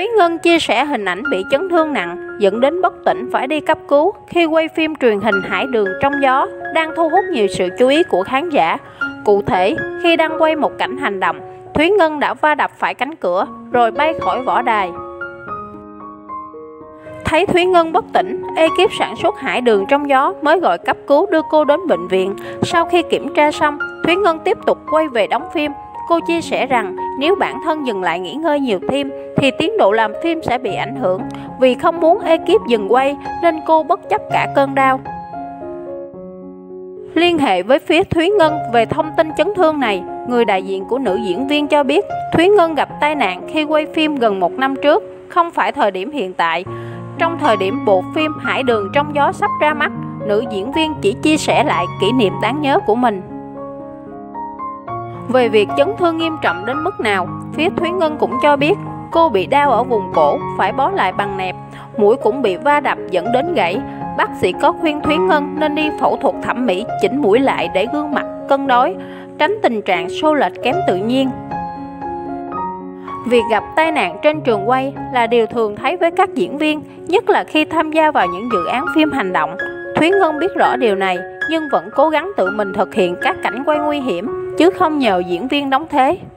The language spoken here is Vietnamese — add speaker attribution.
Speaker 1: Thúy Ngân chia sẻ hình ảnh bị chấn thương nặng dẫn đến bất tỉnh phải đi cấp cứu khi quay phim truyền hình Hải Đường Trong Gió đang thu hút nhiều sự chú ý của khán giả. Cụ thể, khi đang quay một cảnh hành động, Thúy Ngân đã va đập phải cánh cửa rồi bay khỏi võ đài. Thấy Thúy Ngân bất tỉnh, ekip sản xuất Hải Đường Trong Gió mới gọi cấp cứu đưa cô đến bệnh viện. Sau khi kiểm tra xong, Thúy Ngân tiếp tục quay về đóng phim. Cô chia sẻ rằng nếu bản thân dừng lại nghỉ ngơi nhiều thêm thì tiến độ làm phim sẽ bị ảnh hưởng. Vì không muốn ekip dừng quay nên cô bất chấp cả cơn đau. Liên hệ với phía Thúy Ngân về thông tin chấn thương này, người đại diện của nữ diễn viên cho biết Thúy Ngân gặp tai nạn khi quay phim gần 1 năm trước, không phải thời điểm hiện tại. Trong thời điểm bộ phim Hải Đường Trong Gió sắp ra mắt, nữ diễn viên chỉ chia sẻ lại kỷ niệm đáng nhớ của mình. Về việc chấn thương nghiêm trọng đến mức nào, phía Thúy Ngân cũng cho biết cô bị đau ở vùng cổ, phải bó lại bằng nẹp, mũi cũng bị va đập dẫn đến gãy. Bác sĩ có khuyên Thúy Ngân nên đi phẫu thuật thẩm mỹ chỉnh mũi lại để gương mặt cân đối, tránh tình trạng xô lệch kém tự nhiên. Việc gặp tai nạn trên trường quay là điều thường thấy với các diễn viên, nhất là khi tham gia vào những dự án phim hành động. Thúy Ngân biết rõ điều này nhưng vẫn cố gắng tự mình thực hiện các cảnh quay nguy hiểm, chứ không nhờ diễn viên đóng thế.